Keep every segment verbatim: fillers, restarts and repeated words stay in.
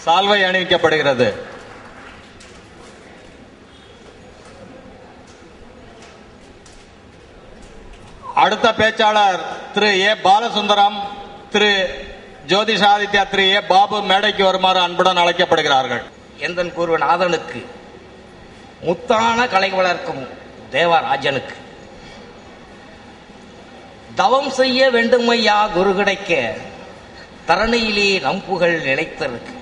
சால்வை அணிவிக்கப்படுகிறது. அடுத்த பேச்சாளர் திரு ஏ பாலசுந்தரம், திரு ஜோதிஷாதித்யா, திரு ஏ பாபு மேடைக்கு வருமாறு அன்புடன் அழைக்கப்படுகிறார்கள். எந்தன் கூறுவ நாதனுக்கு, முத்தான கலை வளர்க்கும் தேவராஜனுக்கு, தவம் செய்ய வேண்டுமையா குரு கிடைக்க, தரணியிலே நம்புகள் நிலைத்திருக்கு,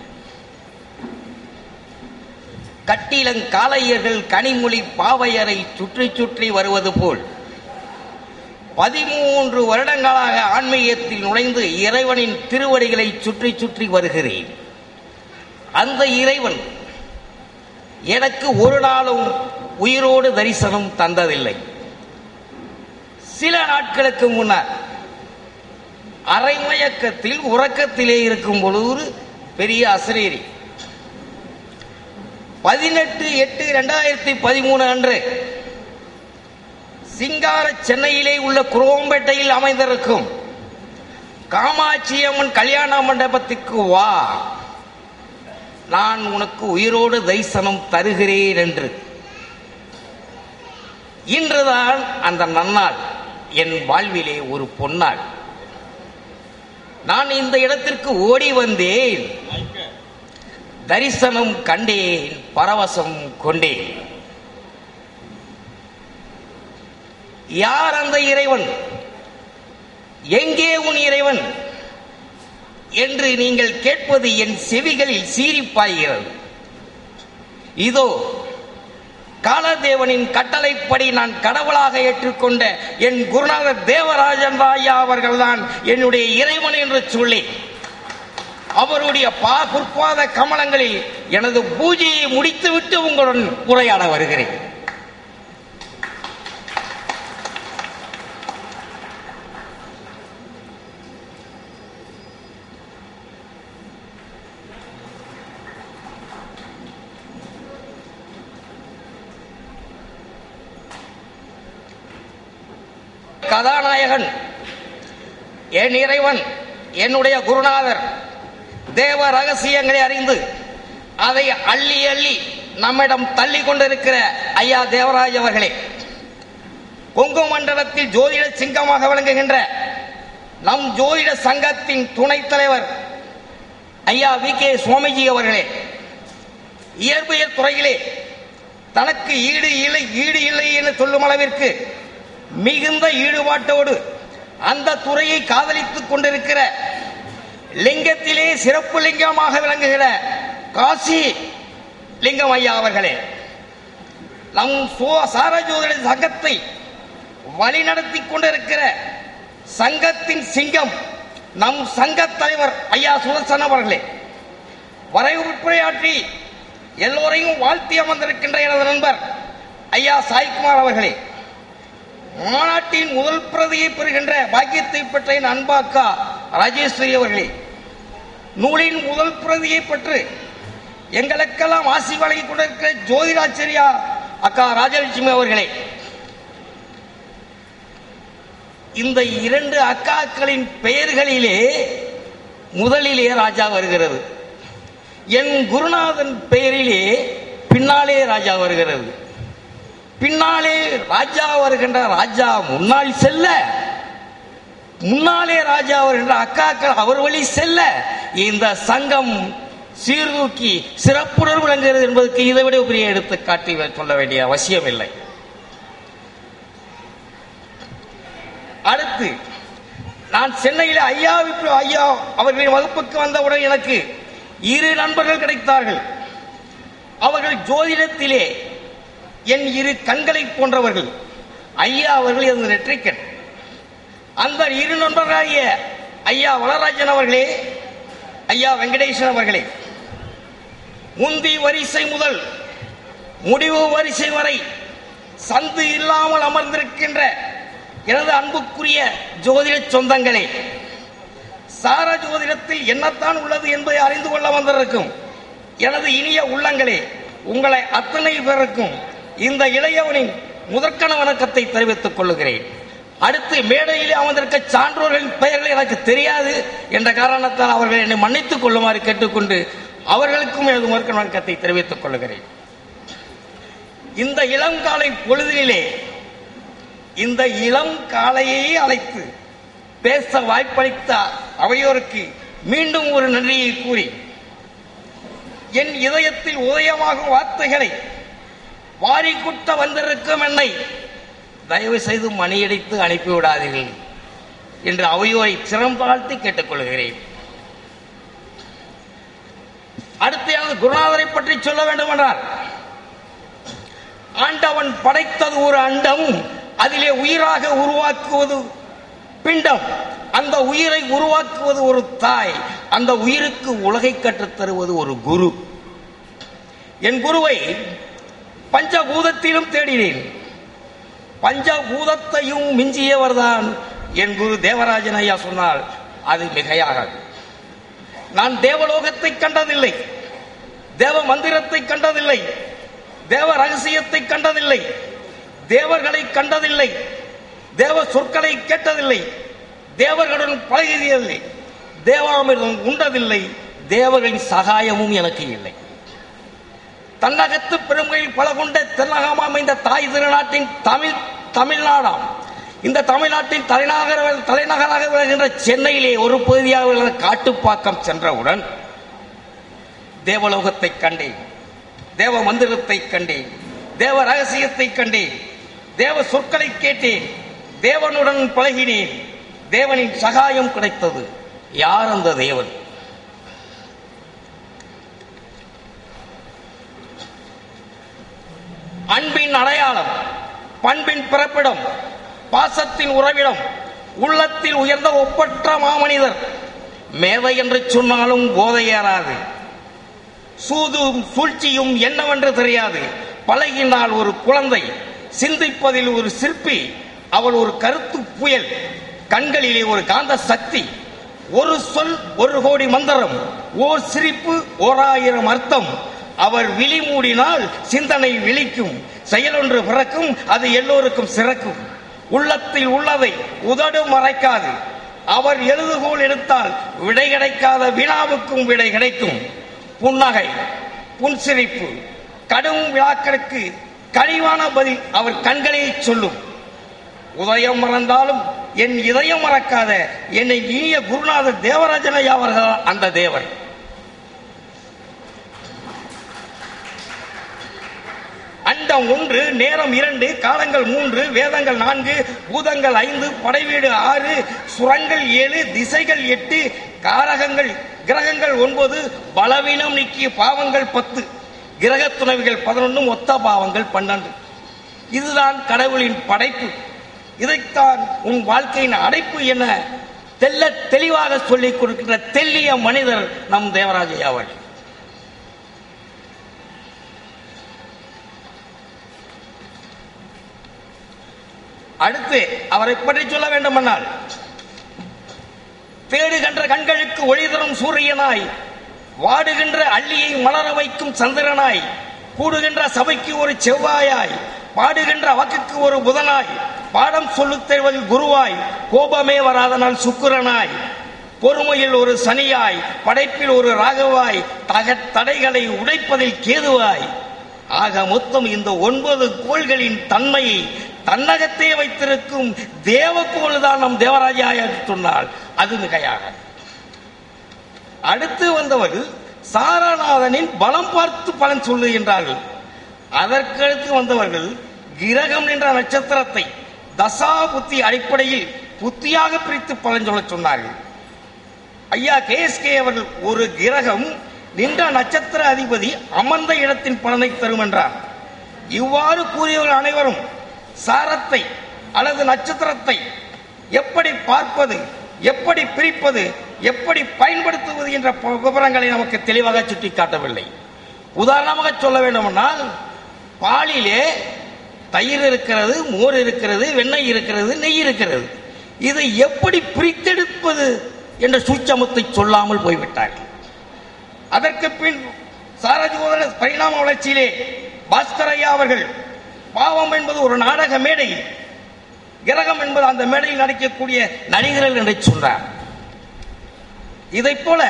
கட்டிலங்காலையர்கள் கனிமொழி பாவையரை சுற்றி சுற்றி வருவது போல் பதிமூன்று வருடங்களாக ஆன்மீகத்தில் நுழைந்து இறைவனின் திருவடிகளை சுற்றி சுற்றி வருகிறேன். அந்த இறைவன் எனக்கு ஒரு நாளும் உயிரோடு தரிசனம் தந்ததில்லை. சில நாட்களுக்கு முன்னர் அரைமயக்கத்தில் உறக்கத்திலே இருக்கும் பொழுது பெரிய அசரீரி பதினெட்டு எட்டு இரண்டாயிரத்தி பதிமூணு அன்று சிங்கார சென்னையிலே உள்ள குரோம்பேட்டையில் அமைந்திருக்கும் காமாட்சி அம்மன் கல்யாண மண்டபத்துக்கு வா, நான் உனக்கு உயிரோடு தரிசனம் தருகிறேன் என்று. இன்றுதான் அந்த நன்னாள் என் வாழ்விலே ஒரு பொன்னாள். நான் இந்த இடத்திற்கு ஓடி வந்தேன், தரிசனம் கண்டேன், பரவசம் கொண்டேன். யார் அந்த இறைவன், எங்கே உன் இறைவன் என்று நீங்கள் கேட்பது என் செவிகளில் சீரிப்பாய்கிறது. இதோ காலதேவனின் கட்டளைப்படி நான் கடவுளாக ஏற்றுக்கொண்ட என் குருநாதர் தேவராஜன் ராயா அவர்கள்தான் என்னுடைய இறைவன் என்று சொல்லி அவருடைய பா புற்பாத கமலங்களில் எனது பூஜையை முடித்துவிட்டு உங்களுடன் உரையாட வருகிறேன். கதாநாயகன் என் இறைவன், என்னுடைய குருநாதர், தேவ ரகசியங்களை அறிந்து அதை அள்ளி அள்ளி நம்மிடம் தள்ளி கொண்டிருக்கிற ஐயா தேவராஜ் அவர்களே, கொங்கு மண்டலத்தில் ஜோதிட சிங்கமாக விளங்குகின்ற நம் ஜோதிட சங்கத்தின் துணைத் தலைவர் ஐயா வி கே சுவாமிஜி அவர்களே, இயற்பியல் துறையிலே தனக்கு ஈடு இல்லை ஈடு இல்லை என்று சொல்லும் அளவிற்கு மிகுந்த ஈடுபாட்டோடு அந்த துறையை காதலித்துக் கொண்டிருக்கிற லிங்கத்திலே சிறப்பு லிங்கமாக விளங்குகிற காசி லிங்கம் ஐயா அவர்களே, நம் சாரஜோதிட சங்கத்தை வழிநடத்தி கொண்டிருக்கிற சங்கத்தின் சிங்கம் நம் சங்க தலைவர் ஐயா சுதர்சன் அவர்களே, வரைவுரையாற்றி எல்லோரையும் வாழ்த்தி அமர்ந்திருக்கின்ற எனது நண்பர் ஐயா சாய்குமார் அவர்களே, மாநாட்டின் முதல் பிரதியை பெறுகின்ற பாக்கியத்தை பெற்ற என் அன்பாக்கா ராஜேஸ்வரி அவர்களே, நூலின் முதல் பிரதியை பெற்று எங்களுக்கெல்லாம் ஆசி வழங்கிக் கொண்டிருக்கிற ஜோதிராச்சரியா அக்கா ராஜலட்சுமி அவர்களே, இந்த இரண்டு அக்காக்களின் பெயர்களிலே முதலிலே ராஜா வருகிறது. என் குருநாதன் பெயரிலே பின்னாலே ராஜா வருகிறது. பின்னாலே ராஜா வருகின்ற ராஜா முன்னால் செல்ல, முன்னாலே ராஜா வருகின்ற அக்காக்கள் அவர் வழி செல்ல இந்த சங்கம் சீர்தூக்கி சிறப்புடன் விளங்குகிறது என்பதற்கு இதை விட பெரிய எடுத்துக்காட்டி சொல்ல வேண்டிய அவசியம் இல்லை. அடுத்து நான் சென்னையில் ஐயா ஐயா அவர்களின் வகுப்புக்கு வந்தவுடன் எனக்கு இரு நண்பர்கள் கிடைத்தார்கள். அவர்கள் ஜோதிடத்திலே என் இரு கண்களை போன்றவர்கள். ஐயா அவர்கள் எனது நெற்றிக்கண். அந்த இரு நண்பர்களாகிய ஐயா வளராஜன் அவர்களே, ஐயா வெங்கடேசன் அவர்களே, முந்தி வரிசை முதல் முடிவு வரிசை வரை சந்து இல்லாமல் அமர்ந்திருக்கின்ற எனது அன்புக்குரிய ஜோதிட சொந்தங்களே, சார ஜோதிடத்தில் என்னத்தான் உள்ளது என்பதை அறிந்து கொள்ள வந்திருக்கும் எனது இனிய உள்ளங்களே, உங்களை அத்தனை பேருக்கும் இந்த இளையவனின் முதற்கண வணக்கத்தை தெரிவித்துக் கொள்ளுகிறேன். அடுத்து மேடையில் அமர்ந்திருக்க சான்றோர்களின் பெயர்கள் எனக்கு தெரியாது என்ற காரணத்தால் அவர்கள் என்னை மன்னித்துக் கொள்ளுமாறு கேட்டுக்கொண்டு அவர்களுக்கும் எனது முதற்க வணக்கத்தை தெரிவித்துக் கொள்கிறேன். இந்த இளம் காலை பொழுதிலே இந்த இளம் காலையை அழைத்து பேச வாய்ப்பளித்த அவையோருக்கு மீண்டும் ஒரு நன்றியை கூறி, என் இதயத்தில் உதயமாகும் வார்த்தைகளை வாரிக்குட்ட வந்திருக்கும் என்னை தயவு செய்து மணியடித்து அனுப்பிவிடாதீர்கள் என்று அவையோரை சிரம் தாழ்த்தி கேட்டுக்கொள்கிறேன். அடுத்து குருநாதரை பற்றி சொல்ல வேண்டும் என்றால், ஆண்டவன் படைத்தது ஒரு அண்டம், அதிலே உயிராக உருவாக்குவது பிண்டம், அந்த உயிரை உருவாக்குவது ஒரு தாய், அந்த உயிருக்கு உலகை கற்றுத் தருவது ஒரு குரு. என் குருவை பஞ்சபூதத்திலும் தேடினேன். பஞ்சபூதத்தையும் மிஞ்சியவர்தான் என் குரு தேவராஜன் ஐயா சொன்னால் அது மிகையாகாது. நான் தேவலோகத்தை கண்டதில்லை, தேவ மந்திரத்தை கண்டதில்லை, தேவ ரகசியத்தை கண்டதில்லை, தேவர்களை கண்டதில்லை, தேவ சொற்களை கேட்டதில்லை, தேவர்களுடன் பழகியதில்லை, தேவாமிர்தம் உண்டதில்லை, தேவர்களின் சகாயமும் எனக்கு இல்லை. தன்னகத்து பெருமையில் பல கொண்ட தென்னகமா அமைந்த தாய் திருநாட்டின் தமிழ் தமிழ்நாடாம் இந்த தமிழ்நாட்டின் தலைநகர தலைநகராக விளங்குகின்ற சென்னையிலே ஒரு பகுதியாக விளங்குகிற காட்டுப்பாக்கம் சென்றவுடன் தேவலோகத்தை கண்டேன், தேவ மந்திரத்தை கண்டேன், தேவ ரகசியத்தை கண்டேன், தேவ சொற்களை கேட்டேன், தேவனுடன் பழகினேன், தேவனின் சகாயம் கிடைத்தது. யார் அந்த தேவன்? அன்பின் அடையாளம், பண்பின் பிறப்பிடம், பாசத்தின் உறவிடம், உள்ளத்தில் உயர்ந்த ஒப்பற்ற மாமனிதர். மேதை என்று சொன்னாலும் போதை ஏறாது, சூதும் சூழ்ச்சியும் என்னவென்று தெரியாது. பழகினால் ஒரு குழந்தை, சிந்திப்பதில் ஒரு சிற்பி. அவள் ஒரு கருத்து புயல், கண்களிலே ஒரு காந்த சக்தி. ஒரு சொல் ஒரு கோடி மந்திரம், ஓர் சிரிப்பு ஓர் ஆயிரம் அர்த்தம். அவர் விழி மூடினால் சிந்தனை விழிக்கும், செயலொன்று பிறக்கும், அது எல்லோருக்கும் சிறக்கும். உள்ளத்தில் உள்ளதை உதடு மறைக்காது. அவர் எழுதுகோள் எடுத்தால் விடை கிடைக்காத வினாவுக்கும் விடை கிடைக்கும். புன்னகை, புன்சிரிப்பு, கடும் விழாக்களுக்கு கனிவான பதில் அவர் கண்களில் சொல்லும். உதயம் மறந்தாலும் என் இதயம் மறக்காத என்னை இனிய குருநாதர் தேவராஜனையா அவர்கள் அந்த தேவர். அண்டம் ஒன்று, நேரம் இரண்டு, காலங்கள் மூன்று, வேதங்கள் நான்கு, பூதங்கள் ஐந்து, படைவீடு ஆறு, சுரங்கள் ஏழு, திசைகள் எட்டு, காரகங்கள் கிரகங்கள் ஒன்பது, பலவீனம் நீக்கிய பாவங்கள் பத்து, கிரக துணைவிகள் பதினொன்று, மொத்த பாவங்கள் பன்னெண்டு. இதுதான் கடவுளின் படைப்பு. இதைத்தான் உன் வாழ்க்கையின் அடைப்பு என தெல்ல தெளிவாக சொல்லிக் கொடுக்கின்ற தெல்லிய மனிதர் நம் தேவராஜையா அவர்கள். அடுத்து அவரை பற்றி சொல்ல வேண்டுமென்றால், தேடுகின்ற கண்களுக்கு ஒளி தரும் சூரியனாய், வாடுகின்ற அள்ளியை மலர வைக்கும் சந்திரனாய், கூடுகின்ற சபைக்கு ஒரு செவ்வாயாய், பாடுகின்ற வாக்குக்கு ஒரு புதனாய், பாடம் சொல்லுத் தருவதில் குருவாய், கோபமே வராத நாள் சுக்கிரனாய், பொறுமையில் ஒரு சனியாய், படைப்பில் ஒரு ராகவாய், தக தடைகளை உடைப்பதில் கேதுவாய். ஆக மொத்தம் இந்த ஒன்பது கோள்களின் தன்மையை தன்னகத்தே வைத்திருக்கும் தேவக்கோள்தான் நம் தேவராஜா சொன்னால் அது மிகையாக. அடுத்து வந்தவர்கள் சாரநாதனின் பலம் பார்த்து பலன் சொல்லுகின்றார்கள். அதற்கடுத்து வந்தவர்கள் கிரகம் என்ற நட்சத்திரத்தை தசா புத்தி அடிப்படையில் புத்தியாக பிரித்து பலன் சொல்ல சொன்னார்கள். ஐயா கே எஸ் கே அவர்கள் ஒரு கிரகம் நின்ற நட்சத்திர அதிபதி அமர்ந்த இடத்தின் பலனை தரும் என்றார். இவ்வாறு கூறியவர்கள் அனைவரும் சாரத்தை அல்லது நட்சத்திரத்தை எப்படி பார்ப்பது, எப்படி பிரிப்பது, எப்படி பயன்படுத்துவது என்ற விவரங்களை நமக்கு தெளிவாக சுட்டிக்காட்டவில்லை. உதாரணமாக சொல்ல வேண்டுமென்றால், பாலிலே தயிர் இருக்கிறது, மோர் இருக்கிறது, வெண்ணெய் இருக்கிறது, நெய் இருக்கிறது. இதை எப்படி பிரித்தெடுப்பது என்ற சூட்சமத்தை சொல்லாமல் போய்விட்டார்கள். அதற்கு பின் சாரஜோதர பரிணாம வளர்ச்சியிலே பாஸ்கரையா அவர்கள் பாவம் என்பது ஒரு நாடக மேடை, கிரகம் என்பது அந்த மேடையில் நடிக்கக்கூடிய நடிகர்கள் என்று சொன்னார். இதை போல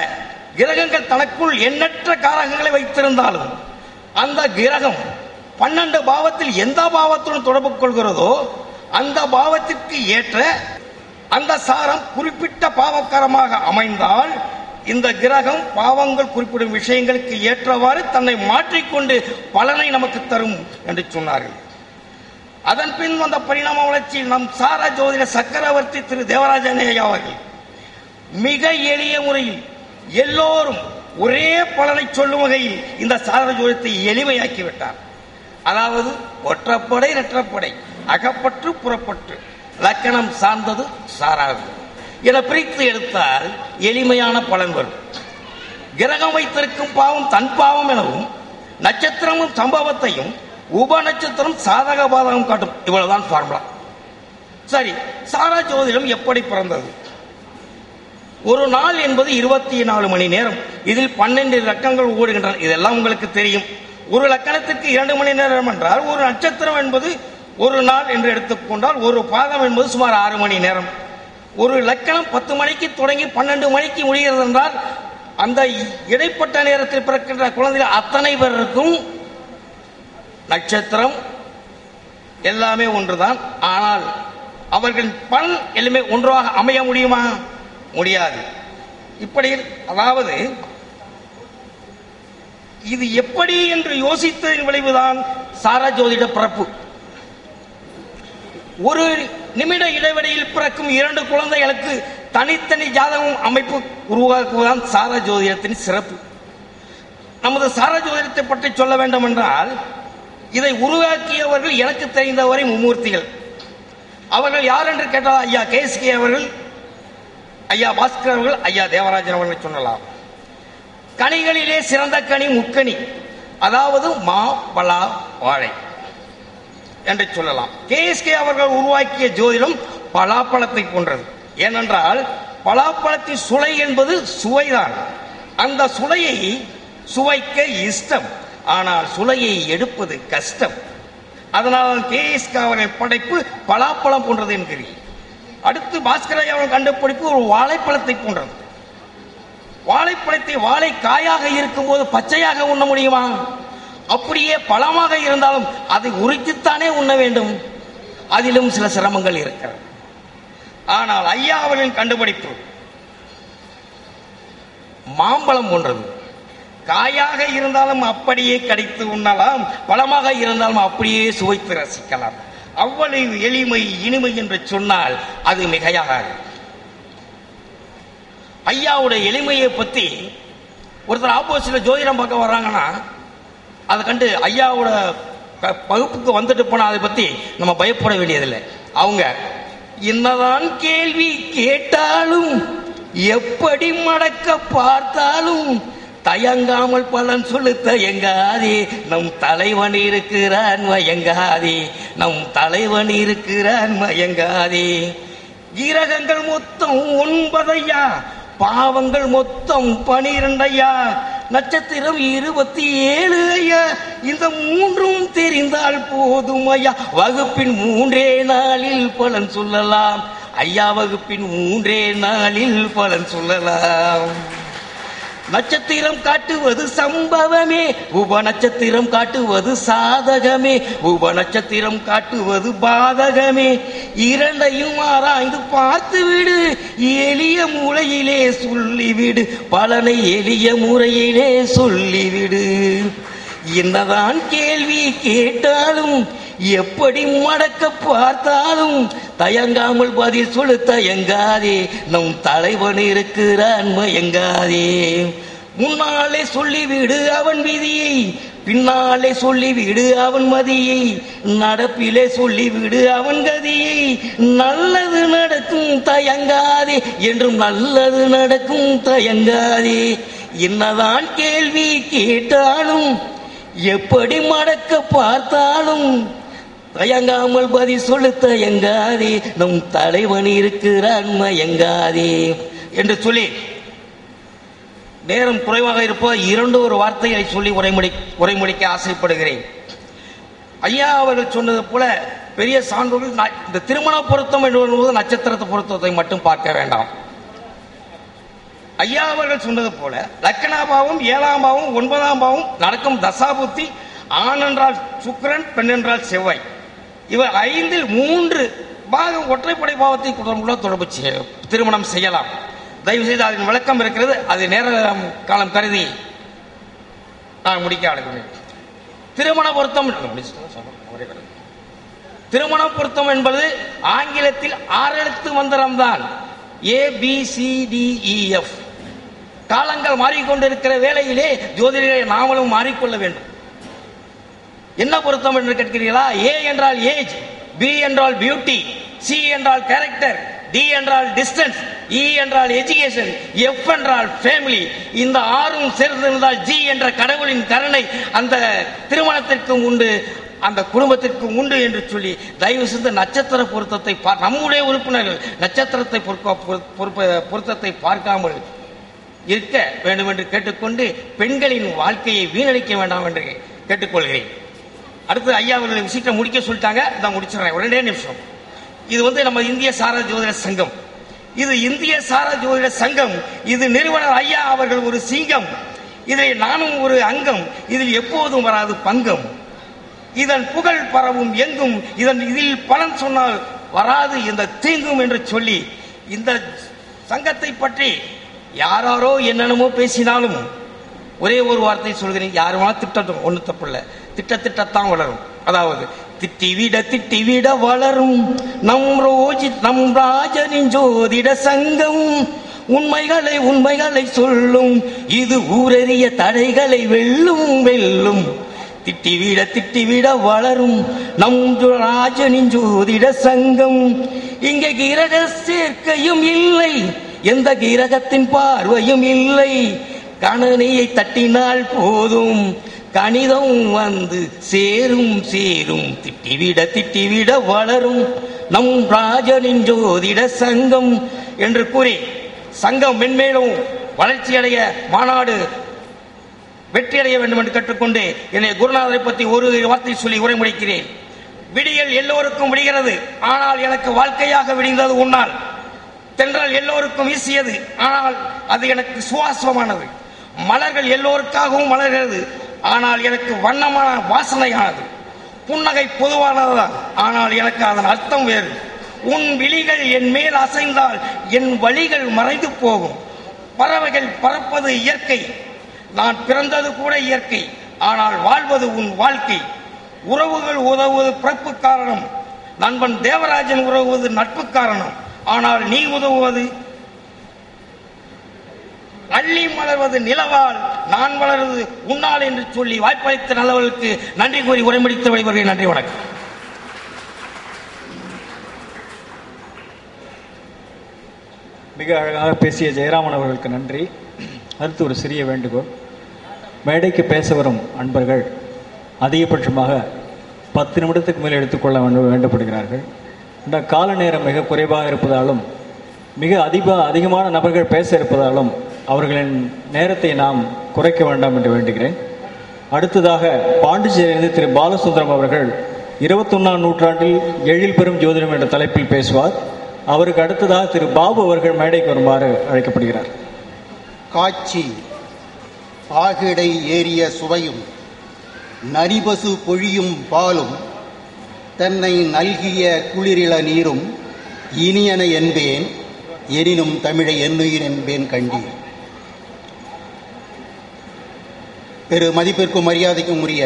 கிரகங்கள் தனக்குள் எண்ணற்ற காரகங்களை வைத்திருந்தாலும் அந்த கிரகம் பன்னெண்டு பாவத்தில் எந்த பாவத்துடன் தொடர்பு கொள்கிறதோ அந்த பாவத்திற்கு ஏற்ற அந்த சாரம் குறிப்பிட்ட பாவக்காரமாக அமைந்தால் இந்த கிரகம் பாவங்கள் குறிப்பிடும் விஷயங்களுக்கு ஏற்றவாறு தன்னை மாற்றிக்கொண்டு பலனை நமக்கு தரும் என்று சொன்னார்கள். அதன் பின் வந்த பரிணாம வளர்ச்சியில் நம் சார ஜோதிட சக்கரவர்த்தி திரு தேவராஜனேயா அவர்கள் மிக எளிய முறையில் எல்லோரும் ஒரே பலனை சொல்லும் வகையில் இந்த சார ஜோதிடத்தை எளிமையாக்கிவிட்டார். அதாவது ஒற்றப்படை இரட்டப்படை, அகப்பற்று புறப்பற்று, லக்கணம் சார்ந்தது சாராது என பிரித்து எடுத்தால் எளிமையான பலன் வரும். கிரகம் வைத்திருக்கும் பாவம் தன் பாவம் எனவும் நட்சத்திரமும் சம்பவத்தையும் உப நட்சத்திரம் சாதக பாதகம் காட்டும். இவ்வளவுதான் ஃபார்முலா. சரி, சாரா ஜோதிடம் எப்படி பிறந்தது? ஒரு நாள் என்பது இருபத்தி நாலு மணி நேரம். இதில் பன்னெண்டு லக்கணங்கள் ஓடுகின்றன. இதெல்லாம் உங்களுக்கு தெரியும். ஒரு லக்கணத்திற்கு இரண்டு மணி நேரம் என்றால் ஒரு நட்சத்திரம் என்பது ஒரு நாள் என்று எடுத்துக்கொண்டால் ஒரு பாதம் என்பது சுமார் ஆறு மணி நேரம். ஒரு லக்கணம் பத்து மணிக்கு தொடங்கி பன்னெண்டு மணிக்கு முடிகிறது என்றால் அந்த இடைப்பட்ட நேரத்தில் பிறக்கின்ற குழந்தைகள் அத்தனை பேருக்கும் நட்சத்திரம் எல்லாமே ஒன்றுதான். ஆனால் அவர்களின் பலன் எல்லாமே ஒன்றாக அமைய முடியுமா? முடியாது. இப்படி அதாவது இது எப்படி என்று யோசித்ததின் விளைவுதான் சாரா ஜோதிட பிறப்பு. ஒரு நிமிட இடைவெளியில் பிறக்கும் இரண்டு குழந்தைகளுக்கு தனித்தனி ஜாதகம் அமைப்பு உருவாக்குவதுதான் சாரா ஜோதிடத்தின் சிறப்பு. நமது சாரா ஜோதிடத்தை பற்றி சொல்ல வேண்டும் என்றால் இதை உருவாக்கியவர்கள் எனக்கு தெரிந்தவரை மும்மூர்த்திகள். அவர்கள் யார் என்று கேட்டால் ஐயா கேஎஸ்கே அவர்கள், ஐயா பாஸ்கர் அவர்கள், ஐயா தேவராஜன் அவர்கள் சொல்லலாம். கனிகளிலே சிறந்த கனி முக்கனி, அதாவது மா பலா வாழை என்று சொல்லலாம். கேஎஸ்கே அவர்கள் உருவாக்கிய ஜோதிடம் பலாப்பழத்தை போன்றது. ஏனென்றால் பலாப்பழத்தின் சுளை என்பது சுவைதான். அந்த சுளையை சுவைக்க இஷ்டம், ஆனால் சுளையை எடுப்பது கஷ்டம். அதனால் கேஎஸ்கே அவர்கள் படைப்பு பலாப்பழம் போன்றது என்கிறீர்கள். அடுத்து பாஸ்கரையா அவர்கள் கண்டுபிடிப்பு ஒரு வாழைப்பழத்தை போன்றது. வாழைப்பழத்தை வாழை காயாக இருக்கும் போது பச்சையாக உண்ண முடியுமா? அப்படியே பழமாக இருந்தாலும் அதை உரித்துத்தானே உண்ண வேண்டும். அதிலும் சில சிரமங்கள் இருக்கிறது. ஆனால் ஐயா அவர்களின் கண்டுபிடிப்பு மாம்பழம் போன்றது. காயாக இருந்தாலும் அப்படியே கடித்து உண்ணலாம், பழமாக இருந்தாலும் அப்படியே சுவைத்து ரசிக்கலாம். அவ்வளவு எளிமை இனிமை என்று சொன்னால் அது மிகையாகாது. ஐயாவுடைய எளிமையை பற்றி ஒருத்தர் ஆப்போசிட்ல ஜோதிடம் பார்க்க வர்றாங்கன்னா அதை கண்டு ஐயாவோட பகுப்புக்கு வந்துட்டு போனா அதை பத்தி நம்ம பயப்பட வேண்டியதில்லை. அவங்க என்னதான் கேள்வி கேட்டாலும் எப்படி மடக்க பார்த்தாலும் தயங்காமல் பலன் சொல்லு தயங்காதே, நம் தலைவன் இருக்கிறான் மயங்காதே, நம் தலைவன் இருக்கிறான் மயங்காதே. கிரகங்கள் மொத்தம் ஒன்பதையா, பாவங்கள் மொத்தம் பனிரெண்டையா, நட்சத்திரம் இருபத்தி ஏழு ஐயா. இந்த மூன்றும் தெரிந்தால் போதும் ஐயா. வகுப்பின் மூன்றே நாளில் பலன் சொல்லலாம் ஐயா, வகுப்பின் மூன்றே நாளில் பலன் சொல்லலாம். நட்சத்திரம் காட்டுவது சம்பவமே, உப நட்சத்திரம் காட்டுவது சாதகமே, உப நட்சத்திரம் காட்டுவது பாதகமே. இரண்டையும் ஆராய்ந்து பார்த்து விடு, எளிய முறையிலே சொல்லிவிடு, பலனை எளிய முறையிலே சொல்லிவிடு. என்னதான் கேள்வி கேட்டாலும் எப்படி மடக்க பார்த்தாலும் தயங்காமல் பதில் சொல்லு தயங்காதே, நம் தலைவன் இருக்கிறான் மயங்காதே. முன்னாலே சொல்லிவிடு அவன் விதியை, பின்னாலே சொல்லிவிடு அவன் மதியை, நடப்பிலே சொல்லிவிடு அவன் கதியை. நல்லது நடக்கும் தயங்காதே, என்றும் நல்லது நடக்கும் தயங்காதே. என்னதான் கேள்வி கேட்டாலும் எப்படி மடக்க பார்த்தாலும் தயங்காமல் பதில் சொல்லு தயங்காதே, நம் தலைவன் இருக்கிறான் மயங்காதே என்று சொல்லி, நேரம் குறைவாக இருப்ப இரண்டு ஒரு வார்த்தைகளை சொல்லி உரைமுடி உரைமுடிக்க ஆசைப்படுகிறேன். ஐயா அவர்கள் சொன்னது போல பெரிய சான்றோர்கள் இந்த திருமண பொருத்தம் என்று வரும்போது நட்சத்திரத்தை பொருத்தத்தை மட்டும் பார்க்க வேண்டாம். ஐயா அவர்கள் சொன்னது போல லக்கணாபாவும் ஏழாம் பாவம் ஒன்பதாம் பாவம் நடக்கும் தசாபுத்தி ஆண் என்றால் சுக்கிரன், பெண் என்றால் செவ்வாய். இவர் ஐந்தில் மூன்று பாகம் ஒற்றைப்படை பாவத்தை தொடர்பு திருமணம் செய்யலாம். தயவு செய்து அதன் விளக்கம் இருக்கிறது. அது நேர காலம் கருதி நான் முடிக்க அழைக்கிறேன். திருமண பொருத்தம் திருமண பொருத்தம் என்பது ஆங்கிலத்தில் ஆறு எழுத்து மந்திரம் தான். A B C D E F. காலங்கள் மாறிக்கொண்டிருக்கிற வேளையிலே ஜோதிடரை நாமளும் மாறிக்கொள்ள வேண்டும். என்ன பொருத்தம் என்று கேட்கிறீர்களா? ஏ என்றால் ஏஜ், பி என்றால் பியூட்டி, சி என்றால் கேரக்டர், டி என்றால் டிஸ்டன்ஸ், இ என்றால் எஜுகேஷன், எஃப் என்றால் ஃபேமிலி. இந்த ஆறும் சேர்ந்திருந்தால் ஜி என்ற கடவுளின் கருணை அந்த திருமணத்திற்கும் உண்டு, அந்த குடும்பத்திற்கும் உண்டு என்று சொல்லி தயவு செய்து நட்சத்திர பொருத்தத்தை நம்முடைய உறுப்பினர்கள் நட்சத்திரத்தை பொருத்தத்தை பார்க்காமல் இருக்க வேண்டும் என்று கேட்டுக்கொண்டு பெண்களின் வாழ்க்கையை வீணடிக்க வேண்டாம் என்று கேட்டுக்கொள்கிறேன். அடுத்து ஐயா அவர்களை விஷயத்தை முடிக்க சொல்லிட்டாங்க. இதான் முடிச்சிடறேன், ஒரு ரெண்டே நிமிஷம். இது வந்து நம்ம இந்திய சாரா ஜோதிட சங்கம். இது இந்திய சாரா ஜோதிட சங்கம். இது நிறுவனர் ஐயா அவர்கள் ஒரு சிங்கம். இதில் நானும் ஒரு அங்கம். இதில் எப்போதும் வராது பங்கம். இதன் புகழ் பரவும் எங்கும். இதன் இதில் பலன் சொன்னால் வராது இந்த தீங்கும் என்று சொல்லி இந்த சங்கத்தை பற்றி யாராரோ என்னென்னமோ பேசினாலும் ஒரே ஒரு வார்த்தை சொல்கிறேன். யாருமா திட்டம் ஒண்ணு தப்பில்ல, திட்ட திட்டத்தான் வளரும். அதாவது திட்டிவிட திட்டிவிட வளரும் நம் ரோஜி நம் ராஜனின் ஜோதிட சங்கம். உண்மைகளை உண்மைகளை சொல்லும், இது ஊரறிய தடைகளை வெல்லும் வெல்லும். திட்டிவிட திட்டிவிட வளரும் நம் ராஜனின் ஜோதிட சங்கம். இங்கே கிரக சேர்க்கையும் இல்லை, எந்த கிரகத்தின் பார்வையும் இல்லை. கணனியை தட்டினால் போதும் கணிதம் வந்து சேரும் சேரும். திட்டிவிட திட்டிவிட வளரும் நம் ராஜனின் ஜோதிட சங்கம் என்று கூறி சங்கம் மென்மேலும் வளர்ச்சியடைய, மாநாடு வெற்றியடைய வேண்டும் என்று கற்றுக்கொண்டு என்னை குருநாதரை பற்றி ஒரு வார்த்தை சொல்லி உரை முடிக்கிறேன். விடியல் எல்லோருக்கும் விடுகிறது, ஆனால் எனக்கு வாழ்க்கையாக விடிந்தது உன்னால். தென்றல் எல்லோருக்கும் வீசியது, ஆனால் அது எனக்கு சுவாசமானது. மலர்கள் எல்லோருக்காகவும் மலர்கிறது, ஆனால் எனக்கு வண்ணமான வாசனையானது. புன்னகை பொதுவானதுதான், ஆனால் எனக்கு அதன் அர்த்தம் வேறு. உன் விழிகள் என் மேல் அசைந்தால் என் வழிகள் மறைந்து போகும். பறவைகள் பறப்பது இயற்கை, நான் பிறந்தது கூட இயற்கை, ஆனால் வாழ்வது உன் வாழ்க்கை. உறவுகள் உதவுவது பிறப்பு காரணம், நண்பன் தேவராஜன் உதவுவது நட்பு காரணம், ஆனால் நீ உதவுவது அள்ளி மலர்வது நிலவால், நான் வளர்வது உன்னால் என்று சொல்லி வாய்ப்பளித்த நல்லவர்களுக்கு நன்றி கூறி உரைமுடித்து விடைபெறுகிறேன். நன்றி, வணக்கம். மிக அழகாக பேசிய ஜெயராமன் அவர்களுக்கு நன்றி. அடுத்து ஒரு சிறிய வேண்டுகோள். மேடைக்கு பேச வரும் அன்பர்கள் அதிகபட்சமாக பத்து நிமிடத்துக்கு மேல் எடுத்துக்கொள்ள வேண்டும் வேண்டப்படுகிறார்கள். இந்த கால நேரம் மிக குறைவாக இருப்பதாலும் மிக அதிக அதிகமான நபர்கள் பேச இருப்பதாலும் அவர்களின் நேரத்தை நாம் குறைக்க வேண்டாம் என்று வேண்டுகிறேன். அடுத்ததாக பாண்டிச்சேரியிலிருந்து திரு பாலசுந்தரம் அவர்கள் இருபத்தொன்னாம் நூற்றாண்டில் எழில் பெறும் ஜோதிடம் என்ற தலைப்பில் பேசுவார். அவருக்கு அடுத்ததாக திரு பாபு அவர்கள் மேடைக்கு வருமாறு அழைக்கப்படுகிறார். காட்சி ஆகிடை ஏறிய சுவையும் நரிபசு பொழியும் பாலும் தன்னை நல்கிய குளிரிள நீரும் இனியன என்பேன், எனினும் தமிழை என்னுயிர் என்பேன் கண்டீர். பெரு மதிப்பிற்கும் மரியாதைக்கும் உரிய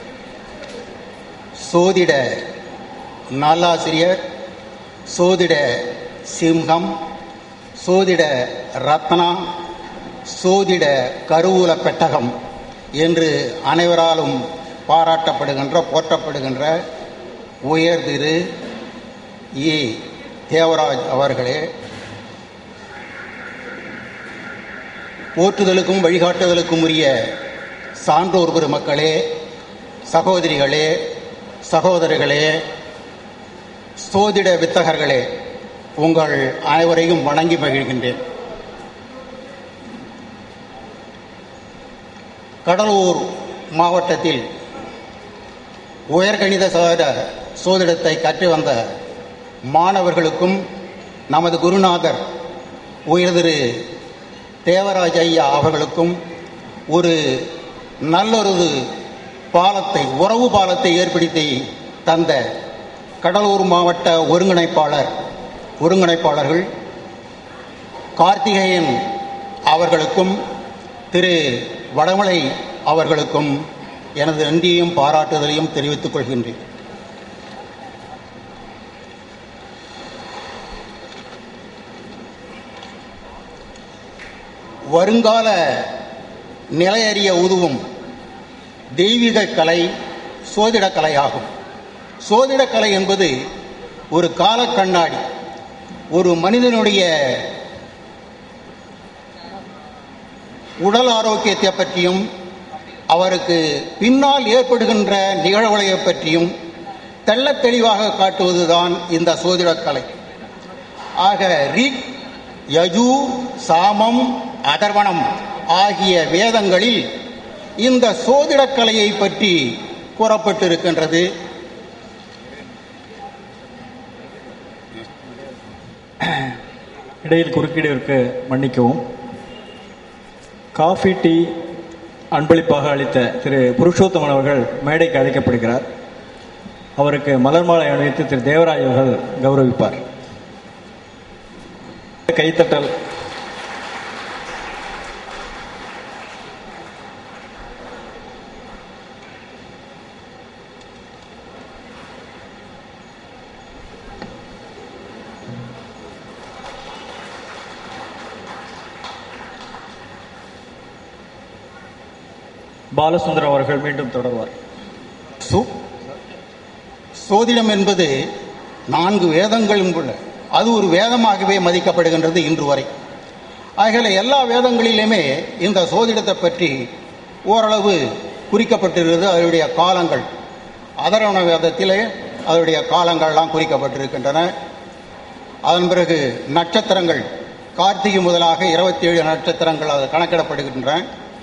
சோதிட நாலாசிரியர், சோதிட சிம்ஹம், சோதிட ரத்னா, சோதிட கருவூல பெட்டகம் என்று அனைவராலும் பாராட்டப்படுகின்ற போற்றப்படுகின்ற உயர் திரு இ தேவராஜ் அவர்களே, போற்றுதலுக்கும் வழிகாட்டுதலுக்கும் உரிய சான்றோர் பெருமக்களே, சகோதரிகளே, சகோதரர்களே, சோதிட வித்தகர்களே, உங்கள் அனைவரையும் வணங்கி மகிழ்கின்றேன். கடலூர் மாவட்டத்தில் உயர்கணித சார சோதிடத்தை கற்று வந்த மாணவர்களுக்கும் நமது குருநாதர் உயர் திரு தேவராஜ ஐயா அவர்களுக்கும் ஒரு நல்லொரு பாலத்தை, உறவு பாலத்தை ஏற்படுத்தி தந்த கடலூர் மாவட்ட ஒருங்கிணைப்பாளர் ஒருங்கிணைப்பாளர்கள் கார்த்திகேயன் அவர்களுக்கும் திரு வடமலை அவர்களுக்கும் எனது நன்றியையும் பாராட்டுதலையும் தெரிவித்துக் கொள்கின்றேன். வருங்கால நிலையறிய உதவும் தெய்வீக கலை சோதிடக்கலை ஆகும். சோதிடக்கலை என்பது ஒரு கால கண்ணாடி. ஒரு மனிதனுடைய உடல் ஆரோக்கியத்தை பற்றியும் அவருக்கு பின்னால் ஏற்படுகின்ற நிகழ்வுகளை பற்றியும் தெள்ளத் தெளிவாக காட்டுவதுதான் இந்த சோதிடக்கலை. ஆக ரிக், யஜு, சாமம், அதர்வணம் ஆகிய வேதங்களில் இந்த சோதிடக்கலையை பற்றி கூறப்பட்டிருக்கின்றது. இடையில் குறுக்கீடுக்கு மன்னிக்கவும். காஃபி டீ அன்பளிப்பாக அளித்த திரு புருஷோத்தமன் அவர்கள் மேடைக்கு அழைக்கப்படுகிறார். அவருக்கு மலர் மாலை அணிவித்து திரு தேவராஜ் அவர்கள் கௌரவிப்பார். கைத்தட்டல். பாலசுந்தரம் அவர்கள் மீண்டும் தொடர்வார். சோதிடம் என்பது நான்கு வேதங்களும் உள்ள, அது ஒரு வேதமாகவே மதிக்கப்படுகின்றது இன்று வரை. ஆகல எல்லா வேதங்களிலுமே இந்த சோதிடத்தை பற்றி ஓரளவு குறிக்கப்பட்டிருக்கிறது. அதனுடைய காலங்கள் அதர்வண வேதத்திலே அதனுடைய காலங்கள்லாம் குறிக்கப்பட்டிருக்கின்றன. அதன் பிறகு நட்சத்திரங்கள், கார்த்திகை முதலாக இருபத்தி ஏழு நட்சத்திரங்கள் அது கணக்கிடப்படுகின்றன.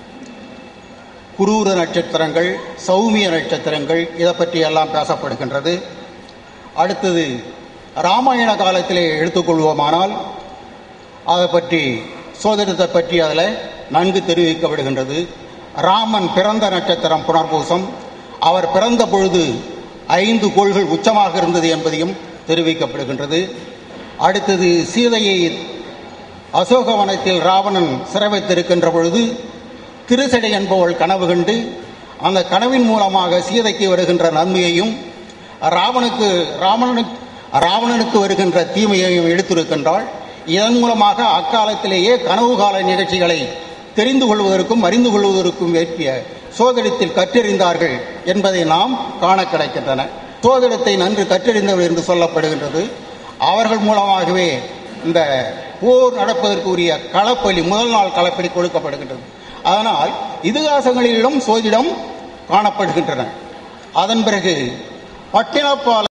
குரூர நட்சத்திரங்கள், சௌமிய நட்சத்திரங்கள், இதை பற்றி எல்லாம் பேசப்படுகின்றது. அடுத்தது ராமாயண காலத்திலே எடுத்துக்கொள்வோமானால் அதை பற்றி சோதிடத்தை பற்றி அதில் நன்கு தெரிவிக்கப்படுகின்றது. ராமன் பிறந்த நட்சத்திரம் புனர்பூசம். அவர் பிறந்த பொழுது ஐந்து கோள்கள் உச்சமாக இருந்தது என்பதையும் தெரிவிக்கப்படுகின்றது. அடுத்தது சீதையை அசோகவனத்தில் ராவணன் சிறை வைத்திருக்கின்ற பொழுது திருசடை என்பவள் கனவு கண்டு அந்த கனவின் மூலமாக சீதைக்கு வருகின்ற நன்மையையும் ராவனுக்கு ராவணனுக்கு ராவணனுக்கு வருகின்ற தீமையையும் எடுத்திருக்கின்றாள். இதன் மூலமாக அக்காலத்திலேயே கனவு கால நிகழ்ச்சிகளை தெரிந்து கொள்வதற்கும் அறிந்து கொள்வதற்கும் ஏற்றிய சோதிடத்தில் கற்றறிந்தார்கள் என்பதை நாம் காண கிடைக்கின்றன. சோதிடத்தை நன்கு கற்றறிந்தவர் என்று சொல்லப்படுகின்றது. அவர்கள் மூலமாகவே இந்த போர் நடப்பதற்குரிய களப்பலி, முதல் நாள் களப்பலி கொடுக்கப்படுகின்றது. அதனால் இதிகாசங்களிலும் சோதிடம் காணப்படுகின்றன. அதன் பிறகு பட்டினப்பாலை